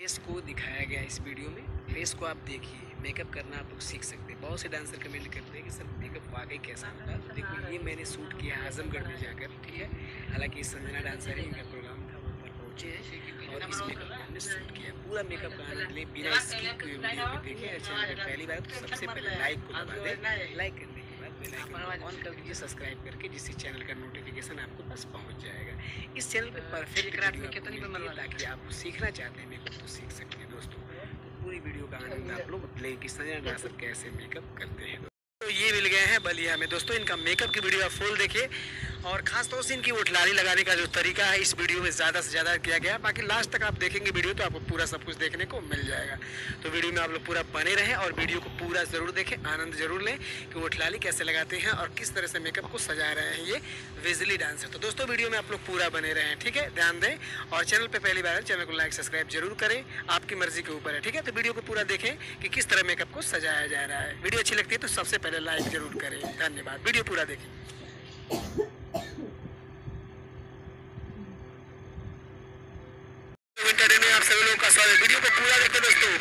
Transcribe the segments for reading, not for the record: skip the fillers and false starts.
Face को दिखाया गया इस वीडियो में। फेस को आप देखिए, मेकअप करना आप लोग सीख सकते हैं। बहुत से डांसर कमेंट करते हैं कि सर मेकअप वाकई कैसा होगा। तो देखो, ये मैंने शूट किया आजमगढ़ में जाकर, ठीक है। हालांकि संजना डांसर है, इनका प्रोग्राम था, वहाँ पर पहुँचे हैं और इस मेकअप को हमने शूट किया। पूरा मेकअप का आनंद लें, बिना स्किप के वीडियो को देखें। चैनल पर पहली बार तो सबसे पहले लाइक को दबा दें। लाइक करने के बाद बेल आइकन ऑन कर दीजिए सब्सक्राइब करके, जिससे चैनल का नोटिफिकेशन आपको बस पहुँच जाएगा। इस चैनल पर परफेक्ट ताकि आप सीखना चाहते हैं मेकअप तो सीख सकते हैं दोस्तों। तो पूरी वीडियो का आनंद आप लोग लें कि संजना डांसर कैसे मेकअप करते हैं। तो ये मिल गए हैं बलिया में दोस्तों। इनका मेकअप की वीडियो आप फुल देखिए और खास तौर से इनकी उठलाली लगाने का जो तरीका है इस वीडियो में ज़्यादा से ज़्यादा किया गया है। बाकी लास्ट तक आप देखेंगे वीडियो तो आपको पूरा सब कुछ देखने को मिल जाएगा। तो वीडियो में आप लोग पूरा बने रहें और वीडियो को पूरा ज़रूर देखें, आनंद जरूर लें कि उठलाली कैसे लगाते हैं और किस तरह से मेकअप को सजा रहे हैं ये विजली डांसर। तो दोस्तों वीडियो में आप लोग पूरा बने रहें, ठीक है। ध्यान दें और चैनल पर पहली बार है, चैनल को लाइक सब्सक्राइब जरूर करें, आपकी मर्जी के ऊपर है, ठीक है। तो वीडियो को पूरा देखें कि किस तरह मेकअप को सजाया जा रहा है। वीडियो अच्छी लगती है तो सबसे पहले लाइक जरूर करें। धन्यवाद। वीडियो पूरा देखें। आप सभी लोगों का स्वागत। वीडियो को पूरा देखें दोस्तों।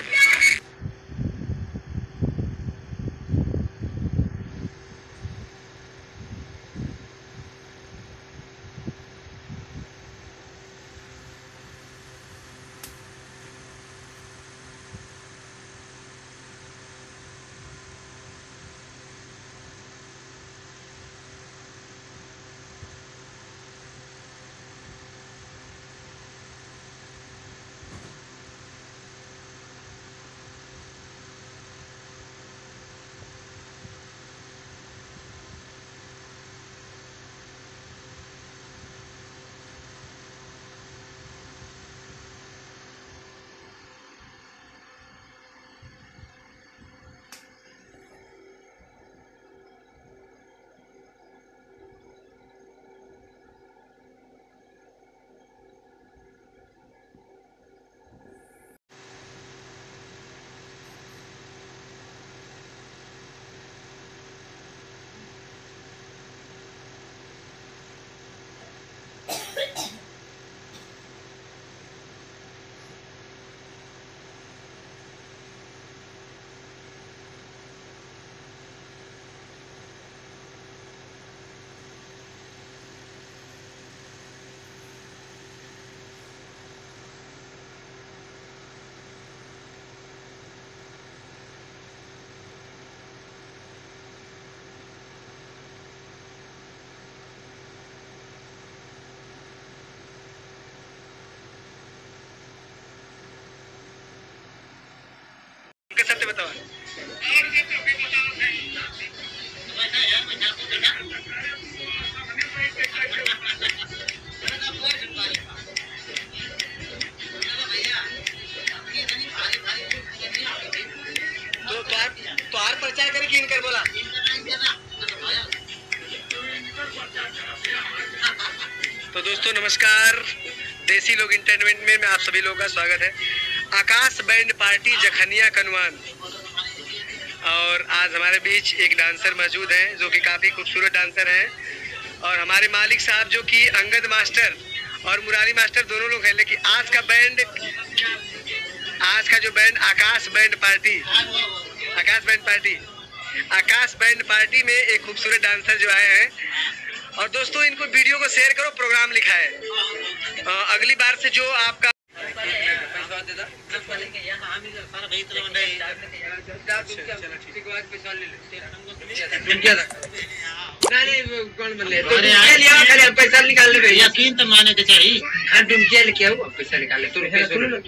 सत्य बताओ। तो आर प्रचार करे कि इनकर बोला। तो दोस्तों नमस्कार, देसी लोग एंटरटेनमेंट में आप सभी लोगों का स्वागत है। आकाश बैंड पार्टी जखनिया कनवान, और आज हमारे बीच एक डांसर मौजूद है जो कि काफ़ी खूबसूरत डांसर हैं और हमारे मालिक साहब जो कि अंगद मास्टर और मुरारी मास्टर दोनों लोग हैं। लेकिन आज का जो बैंड आकाश बैंड पार्टी में एक खूबसूरत डांसर जो आए हैं। और दोस्तों इनको वीडियो को शेयर करो, प्रोग्राम लिखा है। अगली बार से जो आपका पैसा निकाल ले, यकीन तो माने के चाहिए। हाँ डुमकिया लेके आओ, पैसा निकाल ले। तू ले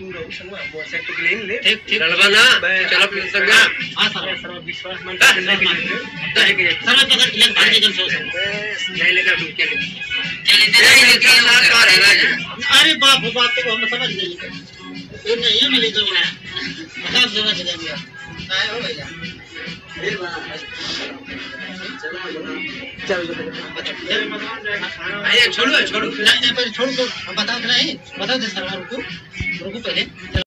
अरे बाप बात तो हम समझ गए। ये मिले तो समझ गए। छोड़ो छोड़ो छोड़ो, बता दे सरकार रुको पहले।